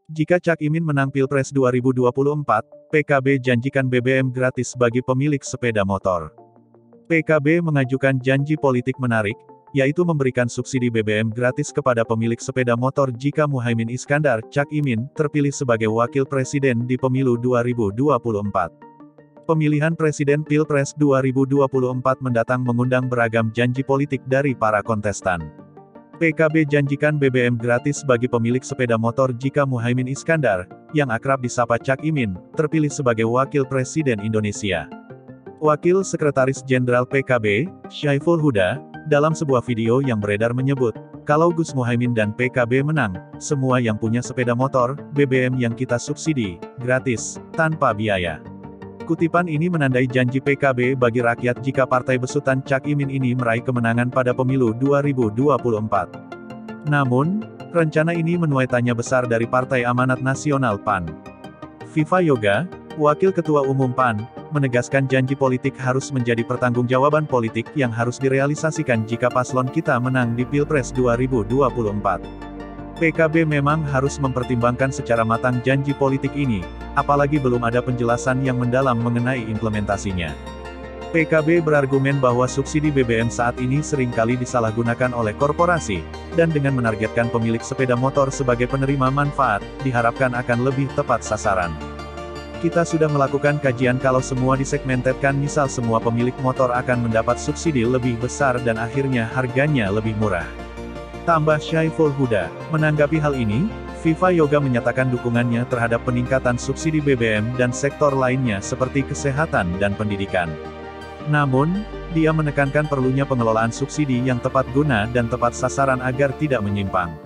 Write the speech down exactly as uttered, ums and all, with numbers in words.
Jika Cak Imin menang Pilpres dua ribu dua puluh empat, P K B janjikan B B M gratis bagi pemilik sepeda motor. P K B mengajukan janji politik menarik, yaitu memberikan subsidi B B M gratis kepada pemilik sepeda motor jika Muhaimin Iskandar, Cak Imin, terpilih sebagai wakil presiden di pemilu dua ribu dua puluh empat. Pemilihan presiden Pilpres dua ribu dua puluh empat mendatang mengundang beragam janji politik dari para kontestan. P K B janjikan B B M gratis bagi pemilik sepeda motor jika Muhaimin Iskandar, yang akrab disapa Cak Imin, terpilih sebagai wakil presiden Indonesia. Wakil Sekretaris Jenderal P K B, Syaiful Huda, dalam sebuah video yang beredar menyebut, kalau Gus Muhaimin dan P K B menang, semua yang punya sepeda motor, B B M yang kita subsidi, gratis, tanpa biaya. Kutipan ini menandai janji P K B bagi rakyat jika partai besutan Cak Imin ini meraih kemenangan pada pemilu dua ribu dua puluh empat. Namun, rencana ini menuai tanya besar dari Partai Amanat Nasional P A N. Viva Yoga, Wakil Ketua Umum P A N, menegaskan janji politik harus menjadi pertanggungjawaban politik yang harus direalisasikan jika paslon kita menang di Pilpres dua ribu dua puluh empat. P K B memang harus mempertimbangkan secara matang janji politik ini, apalagi belum ada penjelasan yang mendalam mengenai implementasinya. P K B berargumen bahwa subsidi B B M saat ini seringkali disalahgunakan oleh korporasi, dan dengan menargetkan pemilik sepeda motor sebagai penerima manfaat, diharapkan akan lebih tepat sasaran. Kita sudah melakukan kajian kalau semua disegmentetkan, misal semua pemilik motor akan mendapat subsidi lebih besar dan akhirnya harganya lebih murah. Tambah Syaiful Huda. Menanggapi hal ini, Viva Yoga menyatakan dukungannya terhadap peningkatan subsidi B B M dan sektor lainnya seperti kesehatan dan pendidikan. Namun, dia menekankan perlunya pengelolaan subsidi yang tepat guna dan tepat sasaran agar tidak menyimpang.